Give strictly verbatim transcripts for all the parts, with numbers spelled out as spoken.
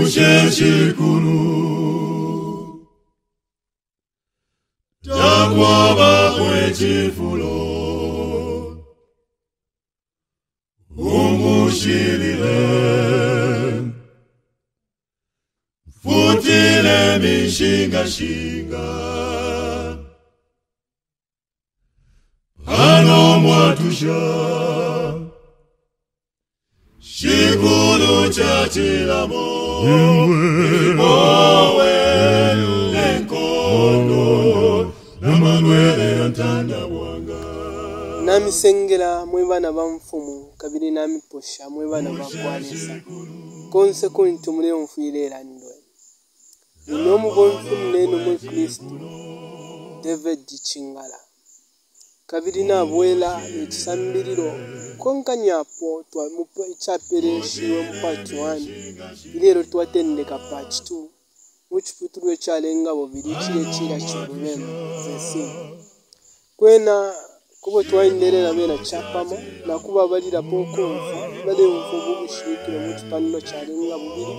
Musheshikuru Takwaba kwechifulo Umushilile Futile mishinga shinga Ano mwatusha Shikulu chachilamo Ibowe Lenkono Namanwele antanda wanga Nami sengela mwebana bamfumu kabiri nami posha mwebana bakwalisa konse kuntu mule mfuyirera ndwe Nomu bonfumu neno mwe Kristo David CHINGALA kabiri nabwela ekisambiriro konkanyapo twa mupo ichapere shiwe mpati one ilero twatendeka part two muchiputulwe chalenga bobiri kire kira chorubemu zesi kwena kubo twainderera bena chapamo na kuba balira pokonfu bale mfubu bushikire muchipanno chalenga bobiri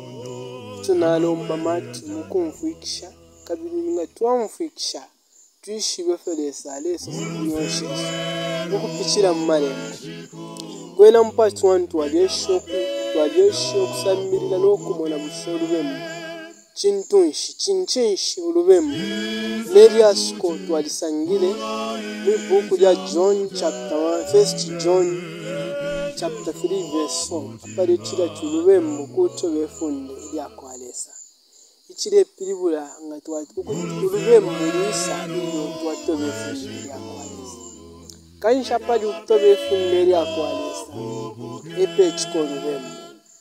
tunalomba mati mukumfuikisha kabiri nga twamfuikisha tuishibe felesa leso sinyoshe ukupichira mmarembo kwena mpati one twajesho twajesho kusamirira nokumona bushorubemu chintunshi chinchinshi urubemu neriasko twalisangire mu buku ya John chapter one first John chapter three verse four apari chira churubemu kuto befunde yakwalesa ichire piribula nga twatuko urubemu ruisa iyo twato befunde yakwalesa kanisha pali kuto befunde yakwalesa epe chiko urubemu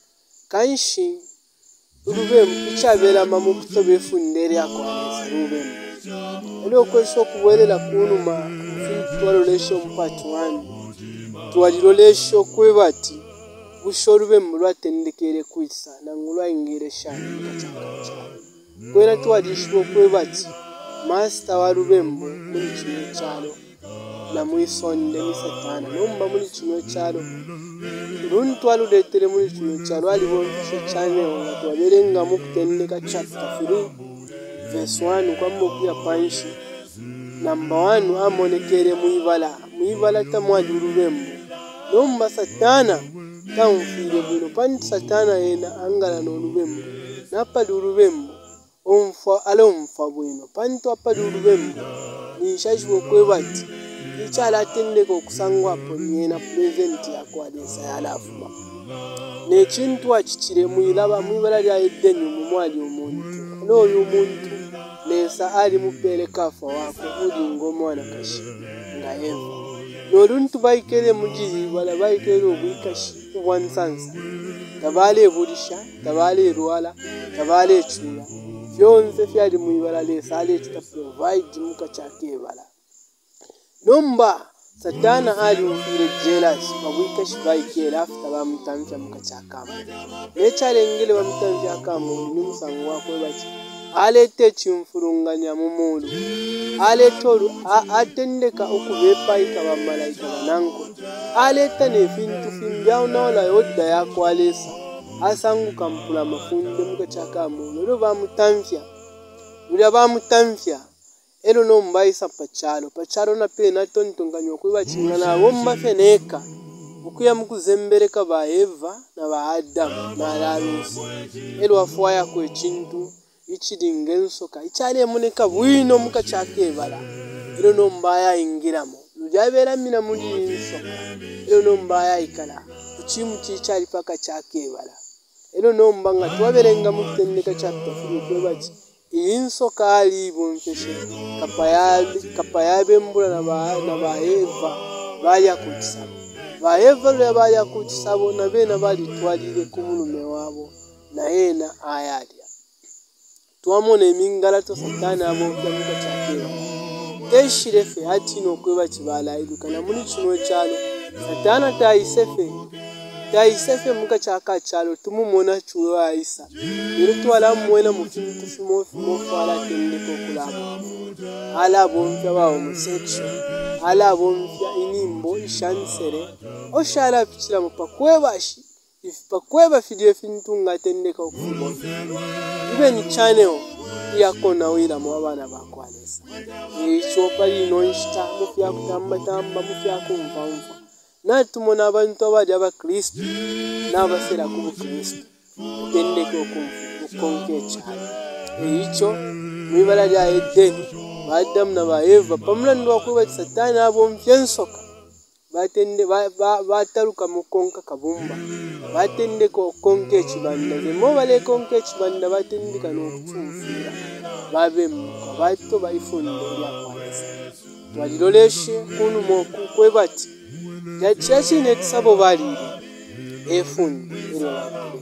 kanshi urubemu ichabera mamu kuto befunde yakwalesa urubemu elo kwesho kuwelela kunuma twalolesho mpati one twalilolesho kwebati bushorubemu lwatendekere kwisa nangulwa ingire shani kachakacha kwera twalishwo kwebati master warubemu muri kino cyalo na mwisonde ni satana nomba muri kino cyalo runtu twaluletere muri kino cyalo alibo cyane nga twaberenga mu kutendeka chapter three verse one kwambo pia panshi number one amonekere muibala muibala tamwali urubemu nomba satana tamfire bino pani satana yena angala no urubemu napali urubemu omfa alomfa bwino pani twapali urubemu nishashwo kwebati ichala atendeka okusangwa apo nyena present yakwalesa yalafuma nechintu achichire muilaba muibala lya edenyu mumwali omuntu n'oyo omuntu nesa ali mupere kafa wako uli ngomwana kashi nga Eva n'oluntu bayikere mujiri wala bayikere obwikashi obwansansa tabale bulisha tabale rwala tabale chula byonse fyali muibala lesa ali chita provide muka chake bala nomba satana ali mfire jealous babwikashi bayikere after bamutamvya muka chakama echalengele bamutamvya kama ni musango wako bati alete chimfurunganya mumulu aletoru atendeka okubepa ikaba malaika bananko aleta ne fintu fimbya unaola yodda yakwalesa asangu kampula mafunde muka chakamu lo bamutamvya uli bamutamvya ero no mbaisa pachalo pachalo na pe na tontonganywa kuba chingana bomba feneka ukuya mukuzembereka ba Eva na ba Adam na Larusi ero afwaya kwe chintu ichiringensoka ichale muneka bwino muka chake bala ero no mbaya ingiramo lujabera mina muri insoka ero no mbaya ikala kuchimu chichali paka chake bala ero no mbanga twaberenga mutendeka chapter three kwebati insoka ali bonfeshe kapayabe kapayabe mbula na ba na ba Eva baya kutisa ba Eva le baya kutisa bona bena bali twalire kumulume wabo na yena ayali tuamone emingala to satana abo byamuka chakera teshirefe hati no kweba kibala idukana muri kino cyalo satana tayisefe tayisefe muka chaka cyalo tumumona chuwa aisa iro twala mwena mufintu fimo fimo fala tendeko kulaba ala bonfya ba homosexual ala bonfya inimbo ishansere oshala pichira mupa kwebashi if pakweba fidye fintunga tendeka okufuba even channel yakona wira mu abana bakwalesa ekyo pali nonshita mufya kutamba tamba mufya kumva mva natumona abantu abali abakristo n'abasera ku bukristo tendeka okumva ekyalo ekyo mwibala lya Edeni Adamu na Eva pamulando wakuba Satani abomfyensoka batende bataluka mukonka kabumba batendeka okonka ekibanda mo bale konka ekibanda batendeka n'okutumfira babemuka bato bayifunde lyakwalesa twaliloleshe kunu moku kwebati yachachi netisabo balire efunde ero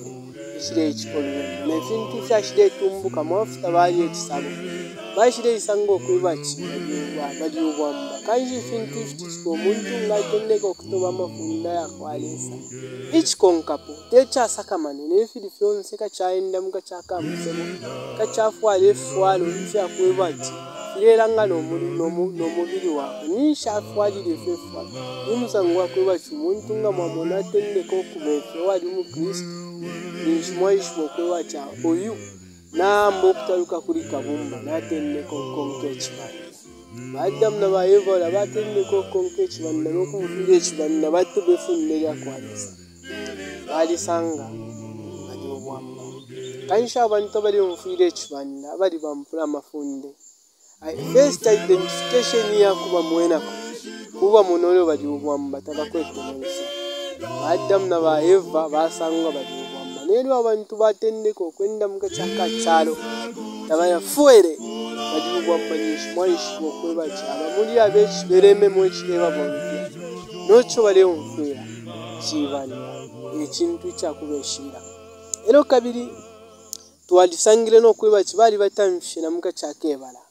ekire ekikolwe nefintu kyashire tumbuka mafuta bali etisabo bashire isango kwebati bali obwamba kanji fintu kitiko muntu ngatendeka okutoba amafunda yakwalesa ichikonkapo techa sakamane nefili fyonse kachaenda muka chakamusemo kachafwale fwalo nfya kwebati lelanga nomulino nomubiri wako nishafwalire fefa umusango wakwebati umuntu nga mwamona tendeka okubefe wali mu Kristo nishimwaishwa kwebati oyu nambo okutaluka kuri kabumba natendeka okonka ekibanda Adamu na Eva batendeka okonka ekibanda n'okumufira ekibanda batto befunde lyakwalesa balisanga bali obwamba kanisha abantu abali omufira ekibanda bali bampula amafunde first identification yakuba mwenako kuba munolo bali obwamba tabakwetemeresa Adamu na Eva basanga bali obwamba nero abantu batendeka okwenda mukachaka chalo tabaya fuere bali obwamba nishimwaishi okweba cyaba muri abechi bereme mu ekireba bonke nocho bali omufira kibanda ekintu kyakubeshira ero kabiri twalisangire no kweba kibali batamshira mukachaka ebala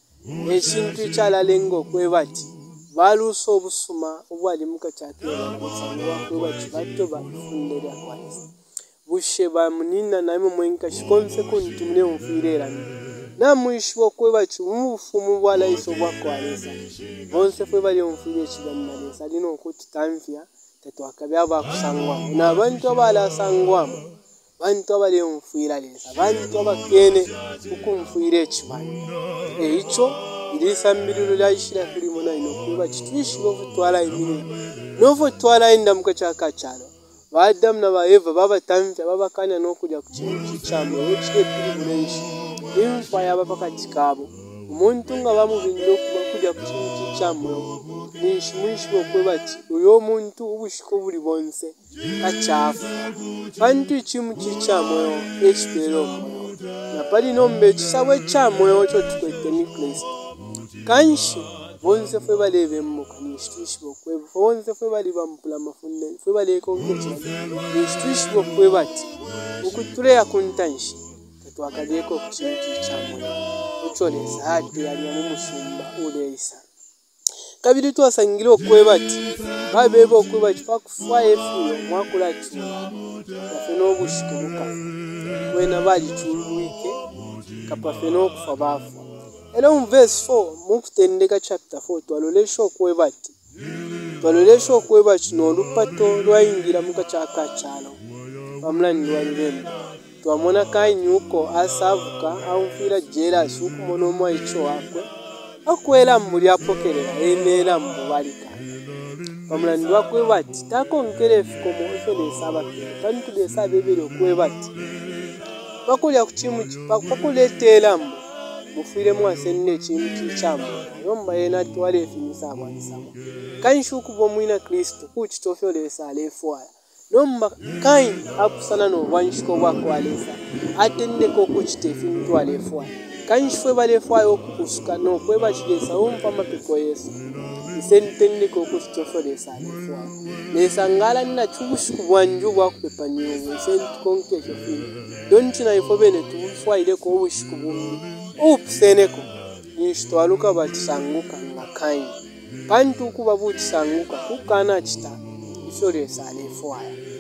ekintu kyalalengo kwebati baluso obusuma obwali mukachaka ebala kusangwa kweba kibato bafundira kwalisa bushe bamunina naimo mwenka shikonse kuntumne umfirera namwishwo kweba cyumufumu bwala iso bwakwalisa bonse fwe bali umfire kibanalesa lino okuti tamfya tetwakabya bakusangwa nabantu abala sangwa bantu abali umfira lesa bantu abakene ukumfire ekibanda eicho ilisambiriro lyashira kuri mona ino kweba kitwishwo butwala imini novo twala inda mukachaka cyalo Adamu na Eva baba tamfya baba kanya nokuja kuchinji cyamwe ekire kuri bulenshi imfa yabapakati kabo umuntu nga bamubindo kuba kuja kuchinji cyamwe nishimwishi okwebati uyo muntu ubushiko buri bonse kachafu bantu ichimu cyamwe ekipero na pali nombe kisawe cyamwe ocho tukwete ni Kristo kanshi bonse fwe balebe muka nishitishi bokweba bonse fwe bali bampula mafunde fwe bali konkecha nishitishi bokwebati ukutule yakuntanshi twakadeko kuchinji cyamwe ucolesa hati yali mumusumba uleisa kabiri twasangire okwebati babebe okwebati pakufwa efiyo mwakula chuma kafeno bushikuruka wena bali chulwike kapafeno kufa bafu elo mu verse four mukutendeka chapter four twalolesha okwebati twalolesha okwebati no lupato lwayingira mukachaka cyalo bamulani lwalibembe twamona kanyuko asavuka awufira jera suku mono mwa icho wakwe akwela muri apokerera emera mubalika bamulani wakwebati takonkere fiko mu efele saba kandi tudesa bebere okwebati bakulya kuchimu bakuletela mbo mufire mwasenne kintu kyambo yomba yena twale finisa abanisama kanshuku bomwina Kristo kuchitofyo salefwa nomba kain apusana no wanshiko bakwalesa atendeko kuchitefi mtwalefwa kanshwe balefwa okusuka no kweba chigesa umpa mapiko Yesu isentendeko kuchitofyo salefwa nesangala nina chubushiku bwanju bwakupepanyo sent konke chofi don't na ifobene tufwa ile ko ubushiku bumbi upseneko nishitwaluka batisanguka ngakain bantu kuba butisanguka kukana chita isore salefwa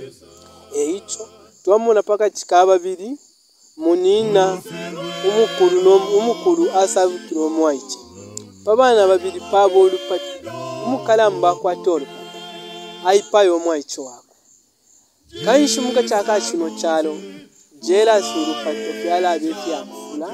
eicho twamona paka chikaba biri munina umukuru no umukuru asavukiro mwaiche babana babiri pabo olupati umukalamba kwatoro aipayo mwaicho wako kanshi muka chaka chino chalo jela surupato fyala befya kufula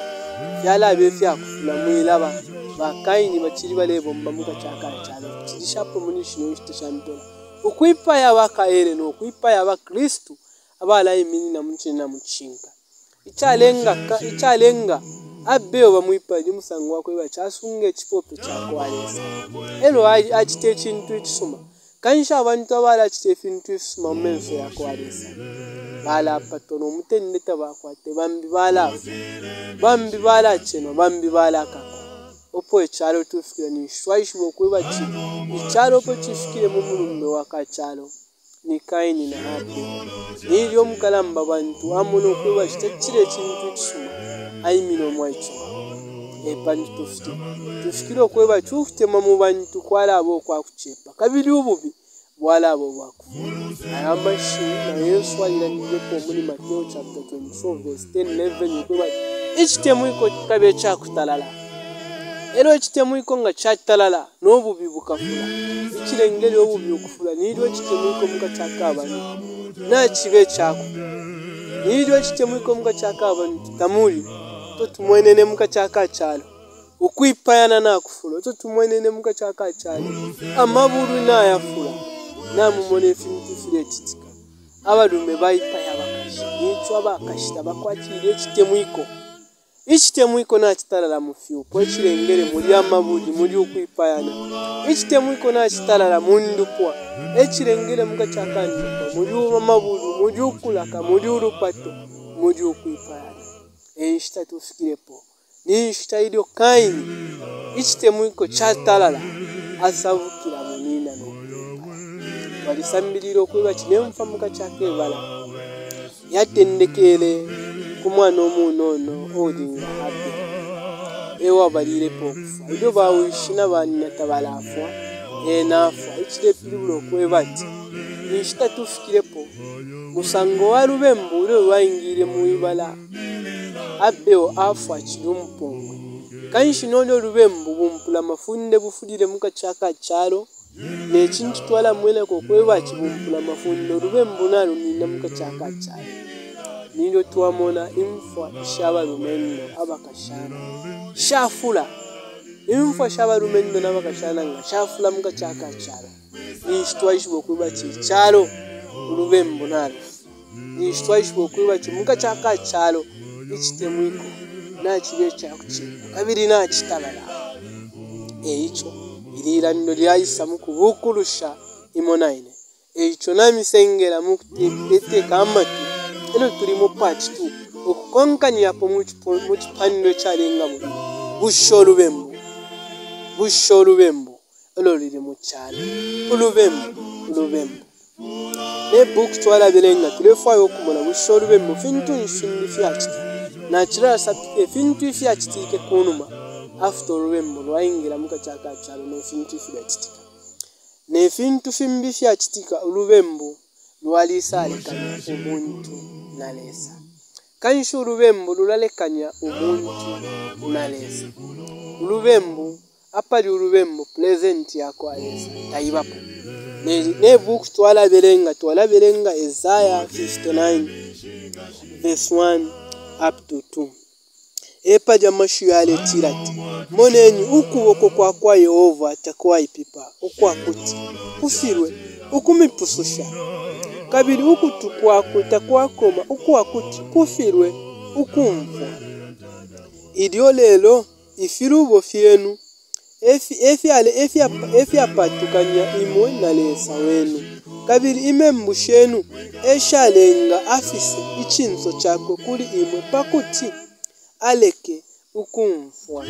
fyala befya kufula mwilaba bakaini bachiri balebo mba muka chaka chalo tidishapo munishino ishito champela ukwipa ya wakaere no ukwipa ya wa Kristu abala imini na mchini na mchinga ichalenga ka ichalenga abeo bamwipa limusango wako iba chasunge chipope chako alesa elo achite chintu chisuma kanisha abantu abala achite fintu chisuma menso yako alesa bala patono mutendeta bakwate bambi bala bambi bala cheno bambi bala kako opo echalo tufikira ni shwaishi bokwiba chi ichalo opo chifikire mu mulumbe wakachalo ni kaini na hapi nili omukalamba bantu amuno kwiba chitachire chintu chisuma aimino mwaicho epantu tufikire tufikire okweba chufutema mu bantu kwala abo kwa kuchepa kabili ububi bwala abo bwako ayamashi na Yesu aliraniye ko muri Matthew chapter twenty-four verse ten eleven okweba ichitemu iko kabe cha kutalala ero ichitemu iko nga cha talala n'obubi bukafula ichirengere obubi okufula nilyo ichitemu iko muka chaka abantu na chibe chako nilyo ichitemu iko muka chaka abantu tamuli to tumwenene muka chaka chalo ukwipayana na kufula to tumwenene muka chaka chalo amaburu na yafula na mumone fintu filetitika abadume bayipaya bakashi nicho abakashita bakwakire ichitemu iko ichitemu iko na chitalala mufyu po chirengere muri amabudi muri ukwipayana ichitemu iko na chitalala mundupwa echirengere muka chaka ndupwa muri amabudi muri ukulaka muri urupato muri ukwipayana enshita tufikirepo nishita ilio kaini ichitemu iko chatalala asavukira munina no walisambiriro kwiba chinemfa muka chake bala yatendekele kumwana omunono odinga habi ewa balire pokufa ido bawishina banina tabalafwa enafa ichire pirulo kwebati nishita tufikirepo musango wa Lubembo ule waingire muibala abeo afa chirumpongo kanshi nono Lubembo bumpula mafunde bufudire muka chaka chalo ne chintu twala mwele ko kweba chibumpula mafunde Lubembo nalo nina muka chaka chalo nilo tuamona imfa shaba lumendo abakashana shafula imfa shaba lumendo nabakashana nga shafula muka chaka chalo nishitwa ishibo kweba chalo Lubembo nalo nishitwa ishibo kweba muka chaka chalo ichitemu iko na chibe chakuchika kabiri na chitalala eicho ilira nino lyayisa mukubukulusha imonaine eicho namisengera mukutete kamatu eno tuli mu part two okukonkanya apo mu kipande kyalenga mu busho Lubembo busho Lubembo elo liri mu kyalo Lubembo Lubembo ne book twala belenga tulefayo okumona busho Lubembo fintu nshindi fyachiti na chira sapike fintu fyachitike kunuma after Lubembo lwaingira muka chaka chalo ne fintu fyachitika ne fintu fimbi fyachitika Lubembo lwalisalekanya umuntu nalesa kanshu Lubembo lulalekanya umuntu nalesa Lubembo apali Lubembo present yako alesa taibapo ne ne book twala belenga twala belenga Isaiah fifty-nine verse one up to two epa jamashu yale tirati moneni ukuboko kwa kwa Yehova atakuwa ipipa okwakuti kufirwe ukumipususha kabiri ukutukwa kutakuwa koma ukwakuti kufirwe ukumva idio lelo ifirubo fienu efi efi ale efi efi apatukanya imwe nalesa wenu kabiri imembushenu eshalenga afise ichinzo chako kuri imwe pakuti aleke ukumfwa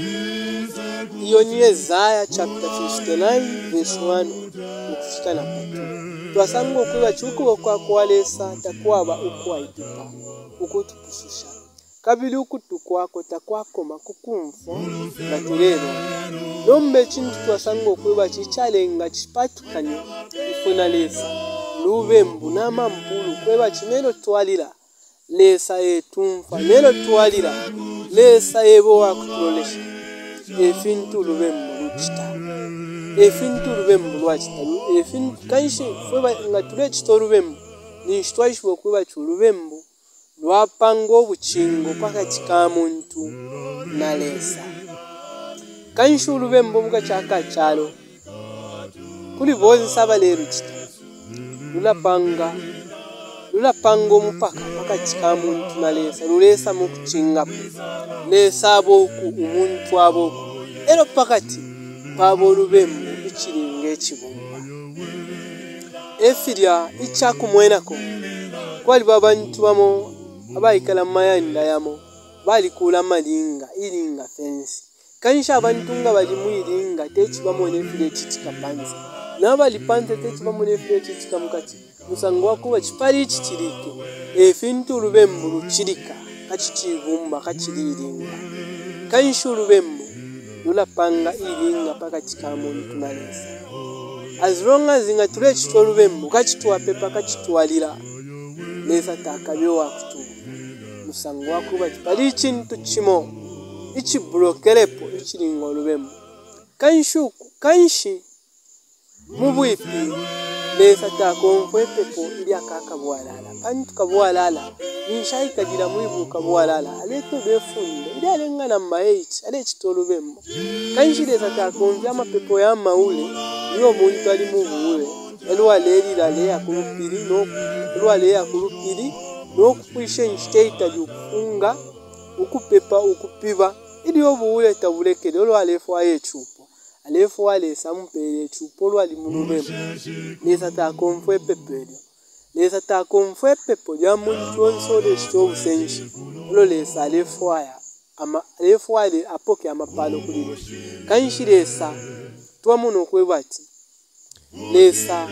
iyo ni Isaiah chapter fifty-nine verse one ukufika na patu twasango okuba chuko kwa kwalesa takwaba ukwaitipa ukutupususha kabili ukutukwako takwakoma kukumfwa batulero nombe chintu twasango okuba chichalenga chipatukanye ifuna lesa Lubembo namampulu kweba chimelo twalira lesa etumfa nelo twalira lesa ebo wakutolesha efintu Lubembo luchita efintu Lubembo lwachita efintu kanshi kweba ngatule chito Lubembo ninshitwaishibwa okuba chulubembo lwapanga obuchingo pakati ka muntu na lesa. Kanshi ulubembo bukachaka chalo kuli bozesa lero chita lulapanga lulapanga omupaka pakati ka muntu na lesa lulesa mu kuchinga lesa aboku umuntu aboku ero pakati pabo olubembo ichiringa ekibumba efirya ichakumwenako kwali babantu bamo abayikala mayanda yamo bali kula malinga ilinga fence kanisha abantu nga bali muilinga techi bamone fire chitika panze nabali panze techi bamone fire chitika mukati musango wakuba chipali ichi chirike efintu lubembo luchirika kachitibumba kachiriringa kanisha lubembo lulapanga ilinga pakati ka muntu na lesa. As long as nga tule chito lubembo kachitwa pepa kachitwalira lesa takabyo wakutu musango wakuba chipali chintu chimo ichi blokerepo ichiringa olubembo kanshu kanshi mubwipi lesa takonfwe pepo ili akaka bwalala pantu kabwalala nishaika dira mwibu kabwalala aleto befunde ili alengana maichi ale chitolubembo kanshi lesa takonfwe amapepo ya maule niyo muntu ali mubuwe elwa leri la le akulupiri no elwa le akulupiri no kupwishe nshiteita yufunga ukupepa ukupiva ili obuule tabulekele olwa alefu aye chupo alefu ale sampere chupo olwa limunubembo lesa takonfwe pepelyo lesa takonfwe pepo ya muntu onsole shito senshi olwa lesa alefu aya ama alefu ale apoke amapalo kulile kanshi lesa twamuno kwebati lesa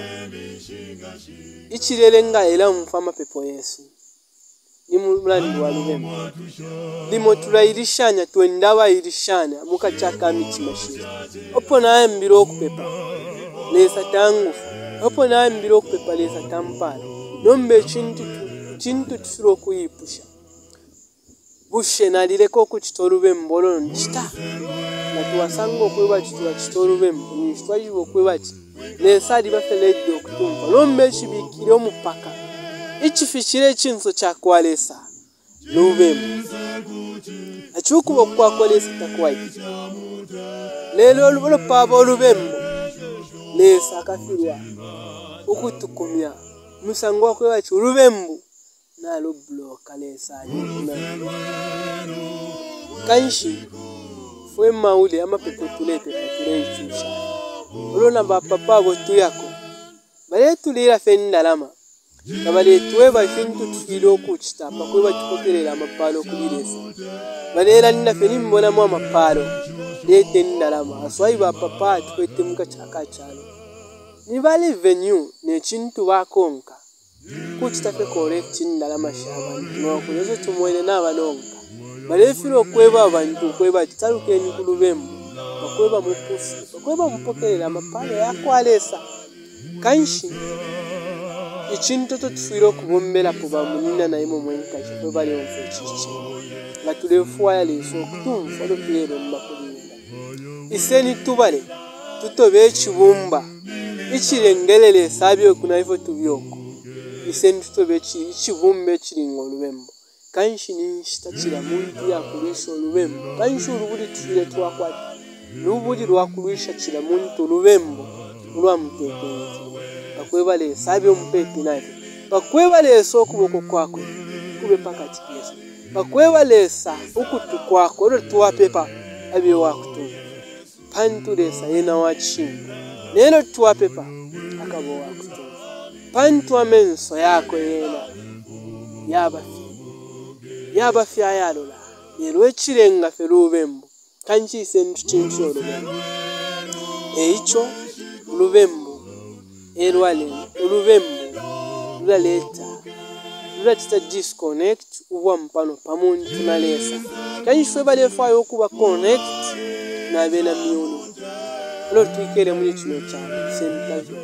ichilelenga ela mfama pepo Yesu ni mulandi wa lubembo limo tulairishanya twendaba irishanya mukachaka mitima shira opo na mbiro okupepa lesa tangu opo na mbiro okupepa lesa tampala nombe chintu chintu tsuro kuyipusha bushe nalireko kuchitolubembo lo nchita na tuwasango kweba chitwa chitolubembo ni shwajibo kweba chi lesa dibafeledo kutumba nombe chibikire omupaka ichifichire chinso cha kwalesa lubembo achukubo kwa kwalesa takwai lelo lulo pabo lubembo lesa kafirwa ukutukumya musango wakwe wachu lubembo na lubloka lesa nyina kanshi fwe maule amapepo tulete patule ichusha ulona bapapa botu yako bale tulira fenda lama kabale tuweba fintu tufilo kuchita pakweba tukokerera amapalo kuliresa balera nina fenimbona mu amapalo lete ndalama aswai bapapa tukwete muka chaka chalo ni bali venue ne chintu bakonka kuchita fe correct ndalama shaba no kulezo tumwene nabanonka bale filo kweba abantu kweba titaruke ni kulubembo bakweba mupusi bakweba mupokerera amapalo yakwalesa kanshi ichintu tutufiro kubombela kuba munina na imo mwenka chwe bali omfuchichi ngatulefuwa ya leso kutumfa lo piyero mmakulinda iseni tubale tutobe chibumba ichirengelele sabyo kuna hivyo tubyoko iseni tutobe chibumbe chiringo lubembo kanshi ni shitachira muntu ya kulisha lubembo kanshi urubudi tufire twakwati lubudi lwakulisha chira muntu lubembo lwa mtekeke bakweba le sabyo mpepi nayo bakweba le so kuboko kwako kube pakati Yesu bakweba le sa ukutu kwako ro tuwa pepa abiyo wakutu pantu le sa yena wachinga neno tuwa pepa akabo wakutu pantu amenso yako yena yaba yaba fya yalola lero echirenga felubembo kanchi sentu chincho lubembo eicho lubembo erwale lubembo lulaleta lulatita disconnect uwa mpano pamuntu na lesa kanyi feba lefa okuba connect na bena miuno lo twikere muri kino cyane sentaje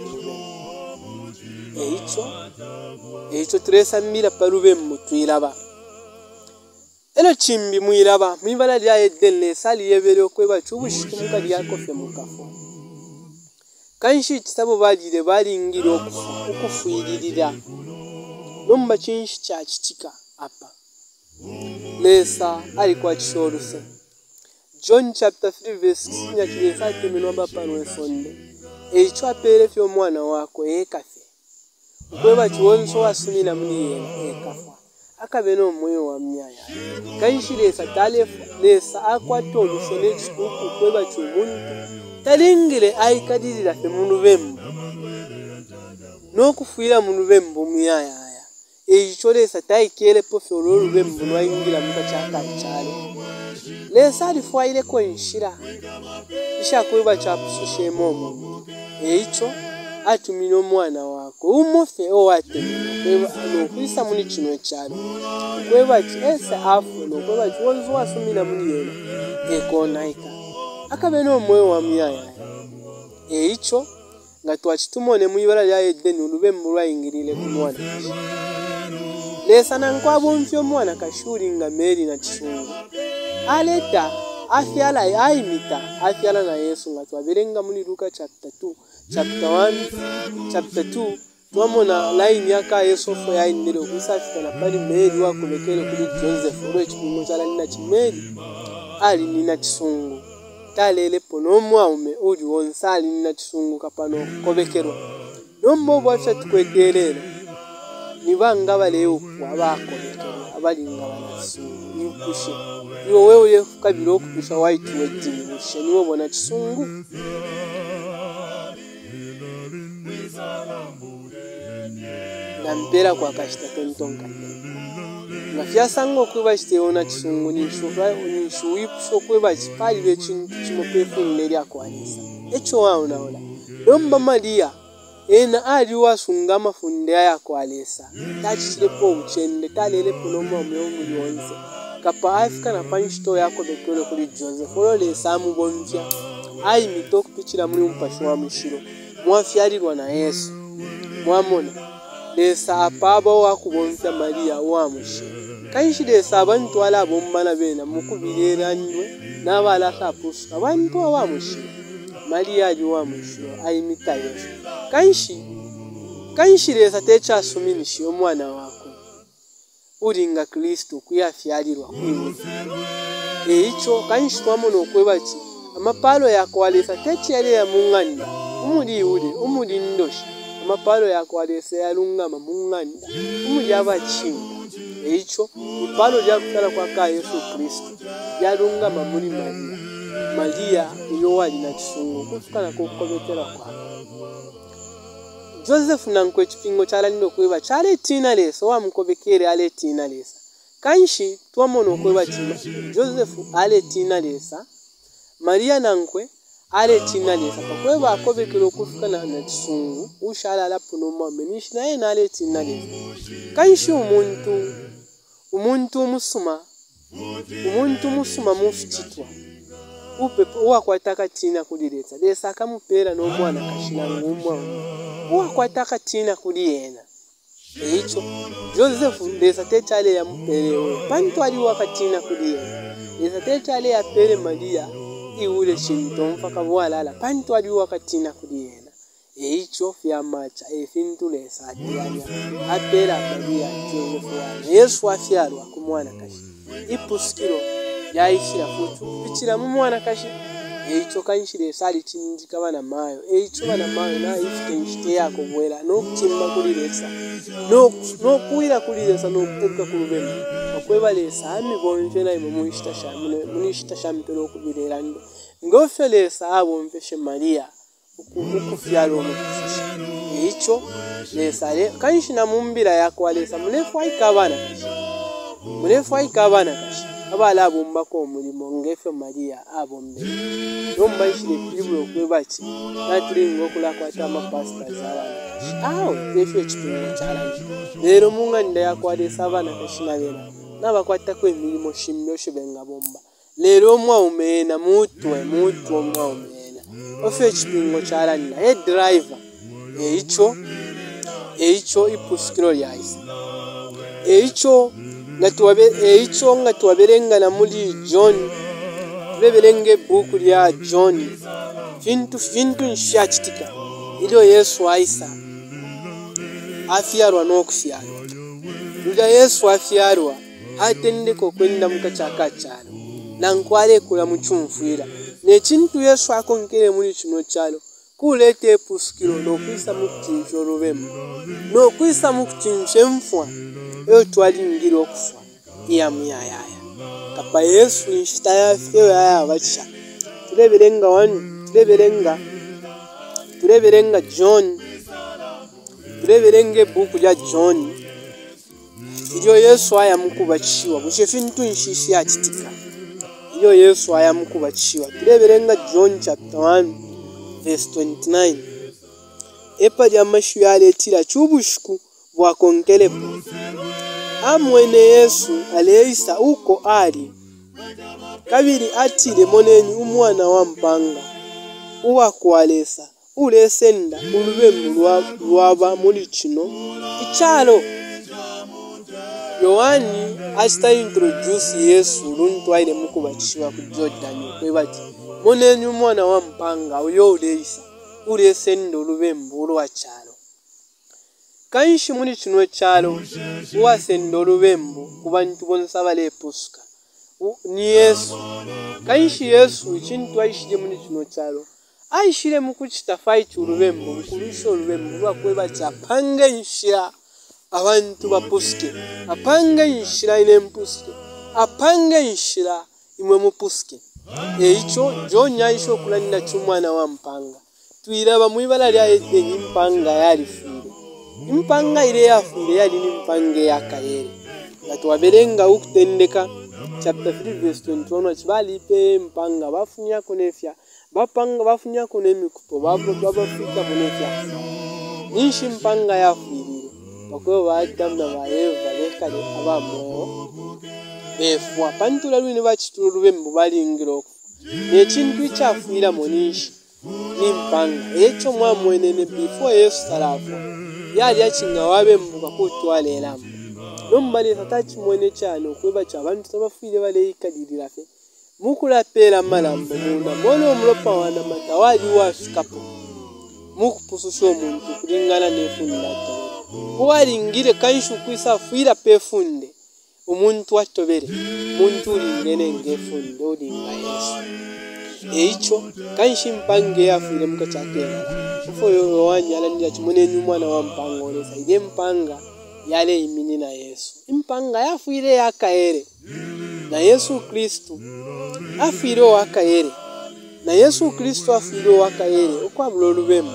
eicho eicho tresa mira palubembo twiraba elo chimbi mwiraba mwibala lya edelle sali yebere okweba chubushikumuka lyakofe mukafo kanshi kitabo bagire bari ngiro okufuiririra nomba chinshi cha chitika apa lesa alikuwa chisoluse. John chapter three verse six nyakilesa atemenwa bapano esonde echo apere fyo mwana wako ekafe kweba chiwonso wasumina muli ekafa akabe no moyo wa myaya kanshi lesa talefu lesa akwato lusone chikuku kweba chumuntu talingire aikadilira fe munu bembu nokufuira munu bembu myaya aya echo lesa taikele po fyo lolu bembu lwayingira muka chaka chale lesa alifuaile kwenshira isha kweba chapusushe momo echo atumino mwana wako umufe owate kweba nokwisa muni chino cyane kweba ese afu no kweba chonzo wasumina muni yena ekonaika akabe no moyo wa myaya echo ngatwa chitumone muyibara lya edeni ulube mulwa ingirire kumwana lesa nankwa mfyo mwana kashuri nga meri na chisungu aleta afyala aimita afyala na Yesu ngatwa birenga muni Luka chapter two chapter one chapter two twamona line yaka Yesu fo yainire kusafika na pali meri wako bekele kuli Joseph ro chipimo chala nina chimeri ali nina chisungu talele ponomo aume udi wonsali nina chisungu kapano kobekerwa nombo bwacha tukweterera nibanga baleo abakobekerwa abalinga banasu nikushe iwo wewe kabiro okupusha white wedding mushe niwo bona chisungu nampera kwa kashita tontonka ngafya sango kuba chiteona chisungu ni shuva ni shuipso kuba chipali be chintu chimopefu neri akwanisa echo waona ola domba malia ena ali wasunga mafunde yakwalesa tachilepo uchende talele punomo myomu yonse kapa afika na panchito yako bekole kuli Joseph olole samu bonfya ai mitoku pichira muri umpasho wa mishiro mwafyarirwa na Yesu mwamona lesa apaba wakubonfya Maria wa mushi kanshi lesa abantu ala bombana bena mukubileranywe nabala kapusu abantu wa mushi Maria ali wa mushi ai mita Yesu kanshi kanshi lesa techa suminishi omwana wako uringa Kristo kuyafyarirwa kwiwe eicho kanshi twamona okwebachi amapalo yako alesa techi yale ya munganda umudi ule umudi ndoshi amapalo yako alesa yalungama munganda umudi abachinga eicho ipalo lya kutala kwa ka Yesu Kristo yalungama muri Maria Maria iyo wali na chisungu kufukana kokobetera kwa Joseph nankwe chipingo chala ndo kweba chale tina lesa wa mkobekere ale tina lesa kanshi twamona kweba tina Joseph ale tina lesa Maria nankwe ale tina lesa kweba akobekere okufukana na chisungu ushala la punoma menishi naye na ale tina lesa kanshi umuntu umuntu musuma umuntu musuma mufititwa upepo wakwataka tina kudireta lesa akamupera no mwana kashina ngumwa wakwataka tina kudiyena eicho Joseph lesa tetale ya mupere pantu ali wakatina kudiyena lesa tetale ya pere Maria iule chintomfa kabwalala pantu ali wakatina kudiyena eicho fya macha efintu lesa atiyanya apera Maria Joseph wa Yesu afyarwa kumwana kashi ipuskiro yaishira futu pichira mu mwana kashi eicho kanshire sali chinjika bana mayo eicho bana mayo na ifitenshite yako bwera no kutimba kuliresa no no kuira kuliresa no kutuka kulubeni akweba lesa ami bonje na imu muishita shamune munishita shampero kubirera ndo ngofye lesa abo mfeshe Maria ukufyalo mufisha eicho lesa le kanshina mumbira yako alesa munefu aikabana kashi munefu aikabana kashi abala abomba ko mulimo ngefe Maria abombe nomba ishire bibulo kwebachi natulingo kula kwata ama pastors abana aho ngefe chipingo challenge lero munganda yakwade sabana kashina bena nabakwata kwe milimo shimyo shibenga bomba lero mwa umena mutwe mutwe mwa umena ofe chipingo challenge he driver eicho eicho ipuskiro yaisa eicho ngatuwabe eicho ngatuwaberenga na muri John beberenge buku lya John fintu fintu nshachitika ilo Yesu aisa afyarwa no kufyarwa luja Yesu afyarwa atendeko kwenda mukachaka chalo nankwale kula muchumfuira nechintu Yesu akonkere muri kino chalo kulete epuskiro nokwisa mukutincho olubembo nokwisa mukutincho emfwa eyo twalingiro okufa iyamuyayaya kapa Yesu inshita yafeyo yaya bacha tuleberenga wanu tuleberenga tuleberenga John tuleberenga ebuku lya John iyo Yesu ayamukubachiwa bushefintu inshishi yachitika iyo Yesu ayamukubachiwa tuleberenga John chapter one verse twenty-nine epa jamashu yaletira chubushuku bwakonkelepo amwene Yesu aleisa uko ali kabiri atire moneni umwana wa mpanga uwakwalesa ulesenda ulubemu lwaba muri kino ichalo Yohani ashita introduce Yesu luntwaire mukubachiwa ku Jordan kwebati moneni umwana wa mpanga uyo uleisa ulesenda ulubemu lwa chalo kanshi muri kino chalo uwasenda ulubemu kubantu bonsa balepuska ni Yesu kanshi Yesu ikintu ayishije muri kino chalo ayishire mukuchita fight ulubemu mukulisho ulubemu lwakweba chapange nshira abantu bapuske apange nshira ine mpuske apange nshira imwe mupuske eicho John yayisho kulanira chumwana wa mpanga tuiraba muibala lya edengi mpanga yali fire impanga ile yafire yali ni mpanga yakayere gatwaberenga ukutendeka chapter three verse twenty-one wachibali pe mpanga bafunya konefya bapanga bafunya konemikupo babo babafika konefya nishi mpanga yafire bakwe ba Adam na ba Eva lekale abamwe befwa pantula lwini bachitulu bembu balingiro nechintu chafira monishi nimpanga echo mwamwenene before Yesu salafu yali achinga wabe mbuka kutwalera nombali tatachi mwene cyane kweba cyabantu tabafire bale ikadirira fe mukula pera malambo munda mono mlopa wana matawali wasukapo mukupususho muntu kulingana nefunda kuwalingire kanshu kwisa fuira pefunde umuntu atobere muntu ulingene ngefunde olinga Yesu eicho kanshi mpange yafire mukachakera ufo yo wanyala ndya chimuneni umwana wa mpanga olesa ide mpanga yale imini na Yesu impanga yafire yakaere na Yesu Kristo afire wakaere na Yesu Kristo afire wakaere okwabula olubemu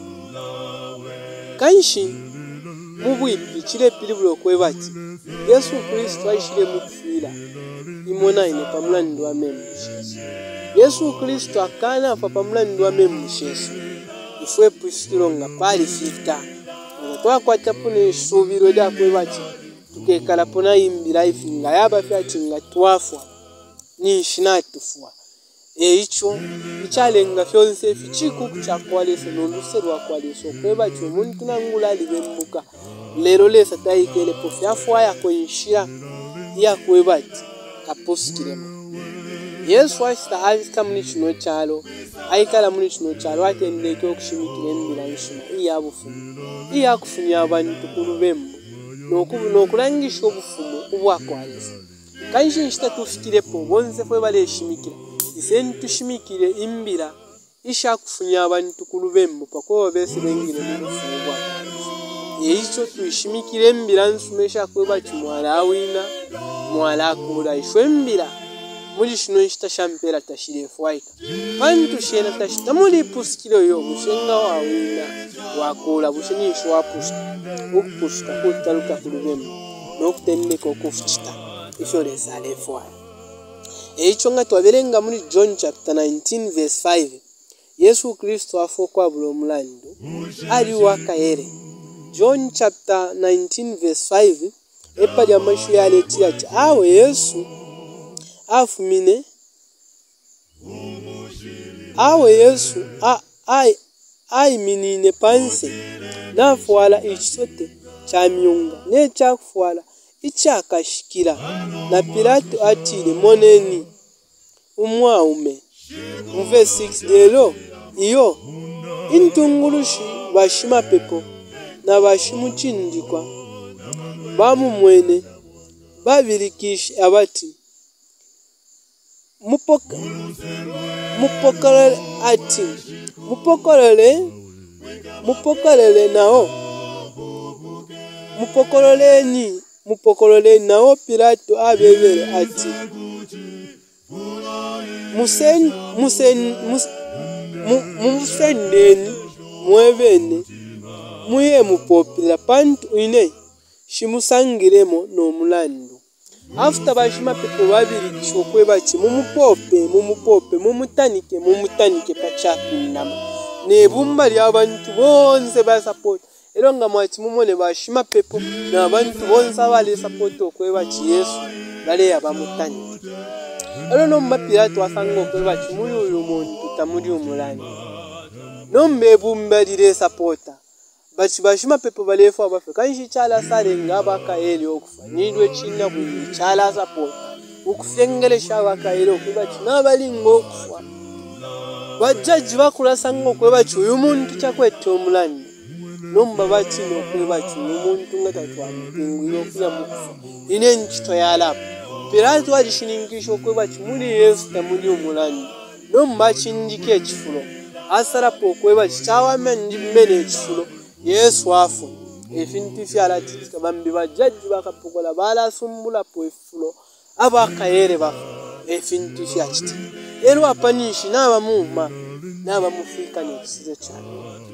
kanshi mubwipi chile pilibulo kwebati Yesu Kristo ayishire mukufira imona ine pamulandi wa memu Yesu Yesu Kristo akana fa pamulandi wa memu Yesu ifwe pusironga pali fita twakwata pune subiro lya kwebati tukekala pona imbira ifinga yaba fyatinga twafwa ni shinatufwa eicho ichalenga fyonse fichiku kuchakwalese noluserwa kwaleso kwebati umuntu nangula libembuka lero lesa taikele pofyafwa yako inshira ya kwebati apostiremo Yesu ashita afika muri kino cyalo ayikala muri kino cyalo atendeke okushimikira embira nshima iyabufumu iyakufunya abantu kulubembo nokubu nokulangisha obufumu ubwakwalisa kanshi nshita tufikirepo bonse fwe baleshimikira isentu tushimikire imbira isha kufunya abantu kulubembo pako bese bengire mubufumu bwakwalisa eicho tuishimikire embira nsumesha kweba kimwala wina mwala kula ishwembira muri shino nshita shampera tashirefu waika pantu shena tashita muri puskiro yo mushenga wa wina wakula bushenisho wapusta ukupusta kutaruka kulubembo nokutendeka okufuchita ishore zalefu eicho nga twaberenga muri John chapter nineteen verse five Yesu Kristo afokwa bulo mulando ali wakaere John chapter nineteen verse five epa ya mashu yale tia awe Yesu afumine awe Yesu a ai ai minine panse nafwala ichisote cha myunga ne chakufwala ichakashikira na Pilato atile moneni umwaume mu verse six lero iyo intungulushi bashima pepo na bashimuchindikwa bamumwene babirikisha abati mupoka mupokolele ati mupokolele mupokolele nao mupokololeni mupokololeni nao. Pilato abebere ati musen musen musendeni mwebene muye mupopila pantu ine shimusangiremo n'omulandu. After bashima people babiri kishokwe bachi mumupope mumupope mumutanike mumutanike pachapinama nebumba ly'abantu bonse ba support ero nga mwachi mumone bashima people n'abantu bonse abali support okwe bachi Yesu bale abamutanike. Ero no Pilato asanga okwe bachi muri uyu muntu tamuri umulani no mbebumba lire supporta bachi bashima pepo balefu abafe kanshi chala sale ngaba kaeli okufa nidwe china buli chala sapota ukufengele shawa kaeli okuba china balingo okufa bajaji bakulasa ngo kweba chuyu muntu chakwete omulani nomba bachi no kweba chuyu muntu ngatatwa mpingwiro kuya mukufa ine nchito yala Pilato alishiningisho kweba chimuli Yesu tamuli omulani nomba chindike chifulo asala po kweba chawa mendi mbele chifulo Yesu afu efinti fyala titika bambi bajaji bakapokola bala sumbula po efulo abakayere ba efinti fyachiti ero apanishi naba muma naba mufika nekisize cyane.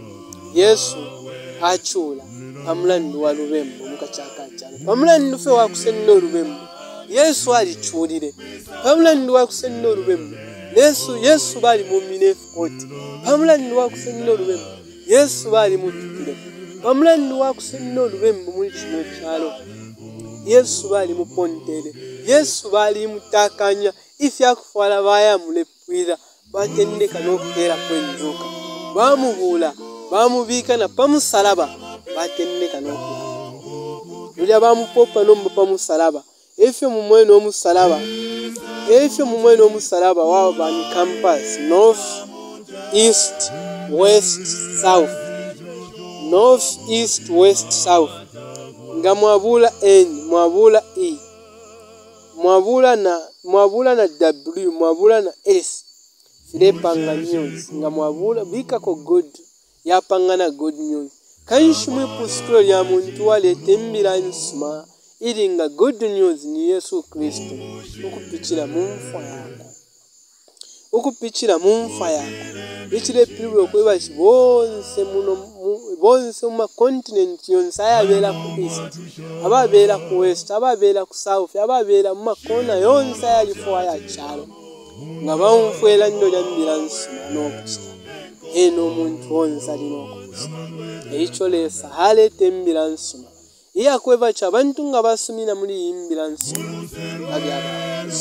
Yesu achula amlandu wa Lubembo mukachaka cyane amlandu fe wakusendo Lubembo Yesu alichulire amlandu wakusendo Lubembo Yesu Yesu bali mumine foti amlandu wakusendo Lubembo Yesu bali mutupire amlandu wakusendo Lubembo muri kino cyalo Yesu bali mupontele Yesu bali mutakanya ifya kufala baya mulepwira batendeka nokera kwenjuka bamubula bamubika na pamusalaba batendeka nokera ulya bamupopa nomba pamusalaba efyo mumwe no musalaba efyo mumwe no musalaba wao bani campus north east west south north east west south nga mwabula n mwabula e mwabula na mwabula na w mwabula na s filepanga news nga mwabula bika ko good yapangana good news kanshimwe puskro ya muntu wale tembira nsuma iringa good news ni Yesu Kristo ukupichira mumfa yako ukupichira mumfa yako ichile pilwe kweba bonse muno bonse mu continent yonse ayabera ku east ababera ku west ababera ku south ababera mu makona yonse yalifo ya chalo nga bamfwela ndo lyambira nsima n'okuchita eno omuntu wonse alina okuchita ekyo lesa hale tembira nsima iya kweba cha bantu nga basumina muri yimbira nsima abyaba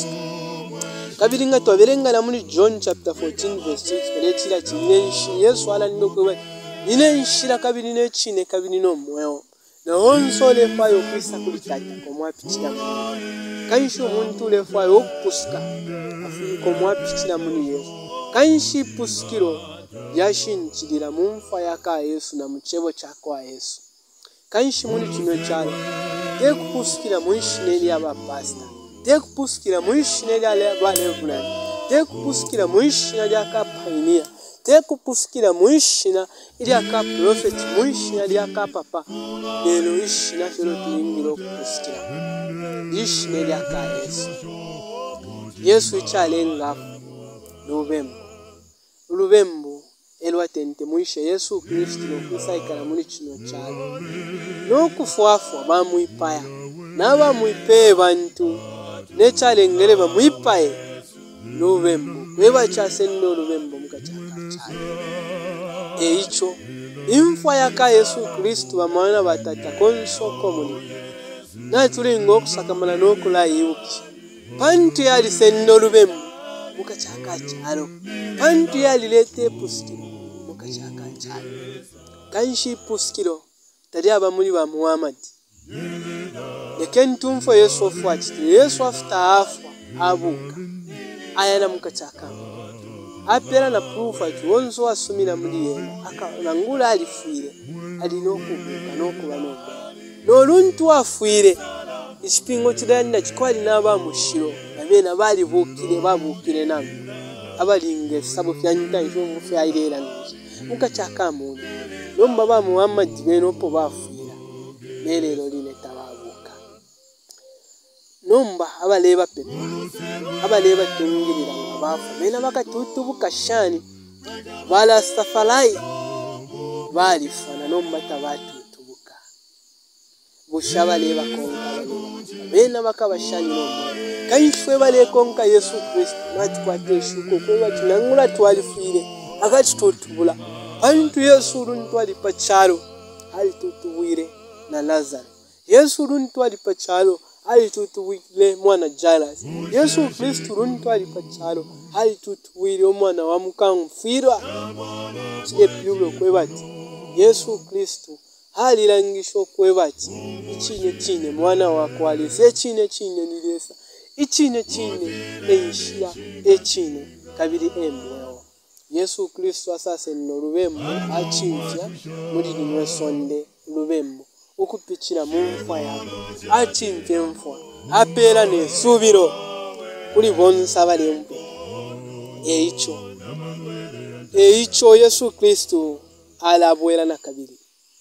kabiri nga twaberengana muri John chapter fourteen verse six eretira kinenshi Yesu ala ndo kweba ninenshira kabiri nekine kabiri no mwewo na onsole fayo kwisa kulitata komwapichira kanshi omuntu le fayo okupuska afuri komwapichira muri Yesu kanshi puskiro yashinchirira mumfa yaka Yesu na muchebo chako Yesu kanshi muri kino cyalo tekupuskira muishineli aba pastor tekupuskira muishineli aba reverend tekupuskira muishineli aka pioneer tekupuskira muishina ili aka prophet muishina ili aka papa lero ishina fero tuingiro kupuskira ishina ili aka Yesu Yesu ichalenga Lubembo Lubembo elwatente muisha Yesu Kristo nokusaikala muri kino cyalo nokufuafwa bamuipaya naba muipe bantu nechalengere bamuipaye Lubembo weba chasendo Lubembo mukachaka cyane eicho imfa yaka Yesu Kristo bamana batata konsoko muri na tulingo kusakamana nokula yuki pantu yali sendo Lubembo mukachaka cyalo pantu yali lete puskiro mukachaka cyalo kanshi puskiro tali aba muri ba Muhammad yekentumfo Yesu afwati Yesu after afwa abuka ayana mukachaka apera na proof ati wonzo asumira muri yena akanangula alifire ali nokubuka nokuba nokuba n'oluntu afiire ekipingo kirala kikwali n'abamushiro nabeena baali buukire babuukire namwe abalinga ebisabo byanyitanyiza omufu aireeranije mukakyakamuuni nomba bamuwa amaggi beenopo baafiira neerero line tabaabuuka nomba abaleeba pepe abaleeba tungirira nga baafa beena bakatuutubuka shaani balasafalayi baalifana nomba tabaatuutubuka busha baleeba konka beena bakabashaani nomba kaifwe balekonka Yesu Kristo natukwate eshuko kweba kinangula twalifiire akatutubula antu Yesu runtu ali pachalo ali tutuwire na Lazaro Yesu runtu ali pachalo ali tutuwire mwana Jairus Yesu Kristo runtu ali pachalo ali tutuwire omwana wa mukamfirwa kile pyulo kwebati Yesu Kristo hali langisho kwebati ichine chine mwana wako alise chine chine nilesa ichine chine enshia echine kabiri emwewo Yesu Kristo asase no lubembo achinja muri nimwe sonde lubembo okupichira mu mfa yabo achinje mfa apera ne subiro kuli bonsa balembe eicho eicho Yesu Kristo alabwera na kabiri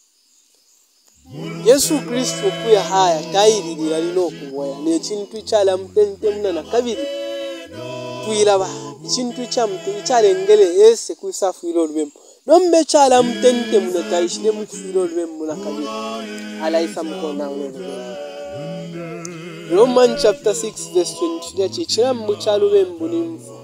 Yesu Kristo kuya haya tayirira lino kuboya ne kintu kyala mpente muna na kabiri twiraba kintu kyamte kyalengele ese kusafiro lwembo nombe kyala mpente muna tayishire mu kufiro lwembo na kabiri alaisa mukona lwembo Roman chapter six verse twenty-three chichira mu kyalo lwembo nimfu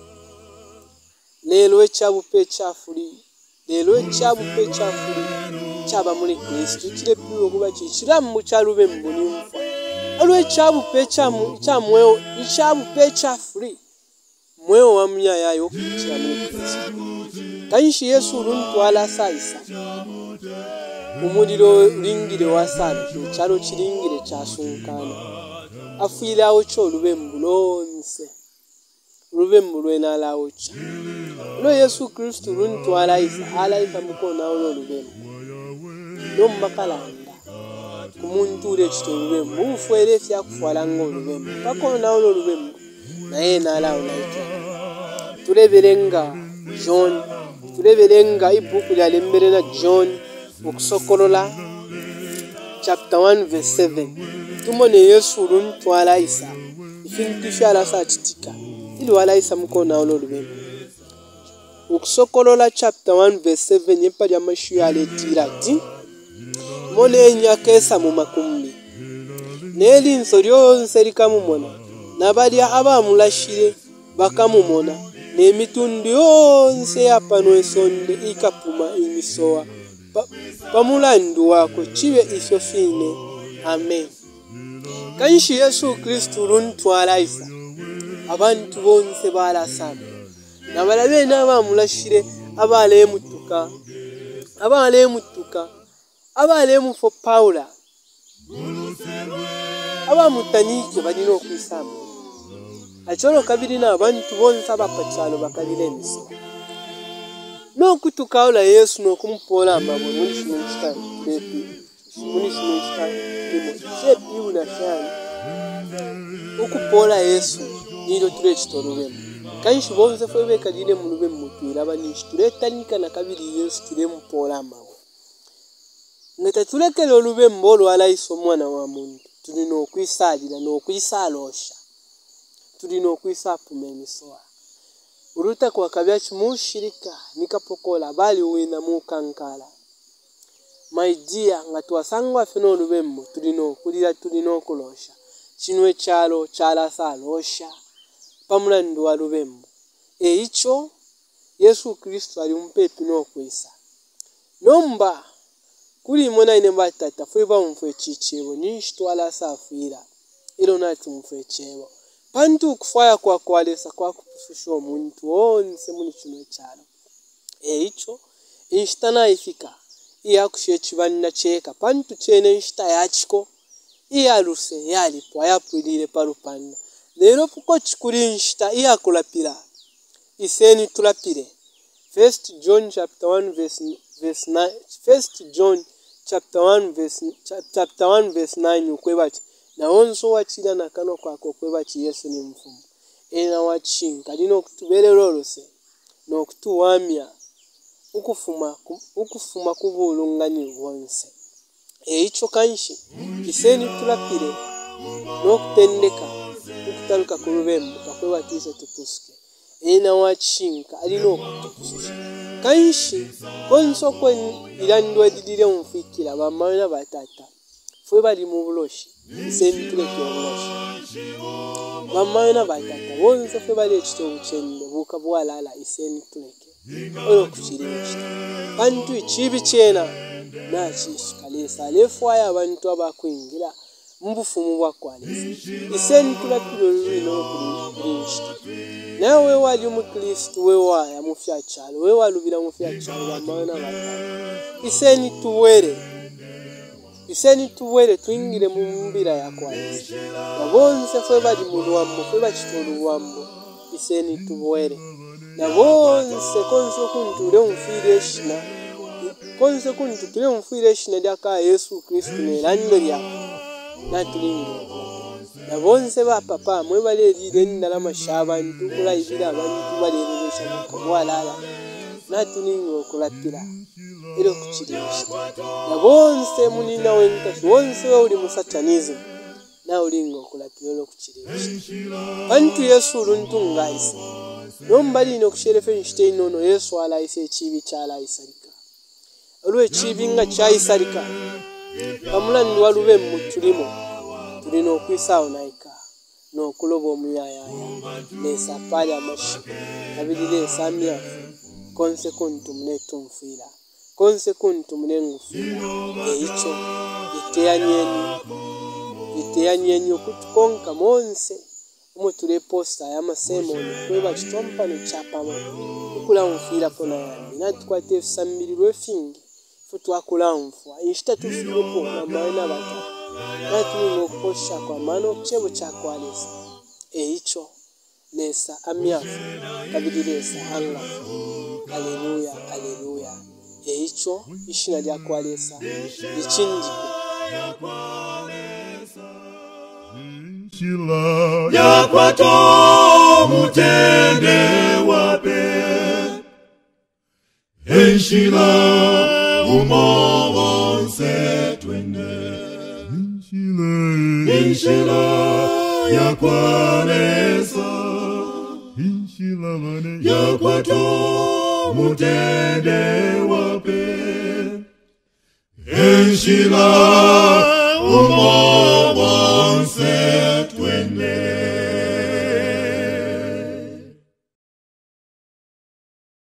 lelo ekyabupe kyafuli lelo ekyabupe kyafuli chaba muri Kristo kire piwo kuba kichira mu kyalube mbunimfa alwe chabu pecha mu chamweo ichabu pecha free mweo wa mnya yayo kuchira muri Kristo kaishi Yesu runtu ala saisa umudiro ringire wasana cyaro kiringire cyasunkana afira aho cyo rube mbulonse rube mbulwena lawo cha no Yesu Kristo runtu ala isa ala isa mukona ono rube nomba kalanda kumuntu ule kitolwe mufwere fya kufwala ngolwe pako nawo lolwe naye nala unaita tuleberenga John tuleberenga ibuku lya lembere na John okusokolola chapter one verse seven tumone Yesu runtwala isa ifintu shala sachitika ili wala isa mukona ololwe okusokolola chapter one verse seven yepa ya mashu yale tirati mone nyakesa mu makumbi neli nsoryo nserika mu mona nabali abamulashire bakamumona n'emitundu yonse yapano esonde ikapuma imisoa pamulandu wako chiwe isyo fine amen kanshi Yesu Kristo runtwala isa abantu bonse balasaba nabalabe n'abamulashire abale mutuka abale mutuka abale mu for Paula abamutanike balino okwisamba achoro kabiri na abantu bonse abapachalo bakalile emiso no kutukaula Yesu no kumpola amabo muri shino kitani bebi muri shino kitani demo sepi una shani okupola Yesu nilo tule chitorubemo kanshi bonse fwe bekalile mu lubemo mutwira abanishi tuletanika na kabiri Yesu tule mpola amabo ngeta tulekele olubembo olwala iso mwana wa muntu tulina okwisalira n'okwisalosha tulina okwisapuma emisoa uruta kwa kabya kimushirika nikapokola bali wina mukankala my dear nga twasangwa fino olubembo tulina okulira tulina okulosha kino ekyalo kyala salosha pamulandu wa lubembo eicho Yesu Kristo ali mpepi n'okwisa nomba kuli mona ine batata fweba mfwe chichebo nishtwala safira ilo nati mfwe chebo pantu kufaya kwa kwalesa kwa kupushisho omuntu onse muni kino cyalo eicho instana ifika iya kushechibanna cheka pantu chene insta yachiko iya ruse yali kwa yapulire parupanda lero puko chikuri insta iya kulapira iseni tulapire First John chapter one verse verse nine First John chapter one verse chapter one verse nine ukwebati na onso wachira na kano kwako okwebati Yesu ni mfumu ena wachinga lino okutuberera olose n'okutuwamya ukufuma ukufuma kubulungani bwonse eicho kanshi iseni tulapire n'okutendeka ukutaluka kulubembu kakwebatiise tupuske ena wachinga alina okutupususha kanshi konso kwen ilandwa didire umfikira bamana batata fwe bali mu buloshi iseni tuleke obuloshi bamana batata bonse fwe bali ekitobu kyenne buka bwalala iseni tuleke olo kuchirimusha bantu ichibi chena nachisukalesa alefwaya abantu abakwingira mbufumu bwakwalesa iseni tulapiro lino kulinshita nawe wali umukristo we waya mufyachalo we walubira mufyachalo bamana batata iseni tuwere iseni tuwere twingire mu mbira yakwalesa nabonse fwe bali mu lwambo fwe bachitolo lwambo iseni tuwere nabonse konso kunture umfireshina konse kunture umfireshina lyaka Yesu Kristo nerando lyako natulingo nabonse ba papa mwe balerire ndala mashaba ntukula ibira abantu baleresha mukabwalala natulingo okulapira ero kuchirisha nabonse munina wenka wonse uli musatanism na ulingo okulapira ero kuchirisha bantu Yesu luntungaise nombali no kusherefe nshite nono Yesu alaise chibi chala isarika olwe chibi nga cha isarika amulandi walube mutulimo tulino kwisawo naika no kuloba omuyaya nesa pali amashi abirire samia konse kuntu mneto mfira konse kuntu mnengufira eicho iteyanyeni iteyanyeni okutukonka monse umutule posta ya masemo kweba chitompa no chapama ukula mfira pona yami natukwate sambilirwe fingi futu akula mfwa inshita tufirepo na maana bata natulingo kosha kwa mano chebo chakwalesa eicho nesa amyafu kabidilesa anga haleluya haleluya eicho ishina lya kwalesa lichinjiko yakwato mutende wape enshila umobonse twende enshila yakwalesa yakwato mutende wape enshila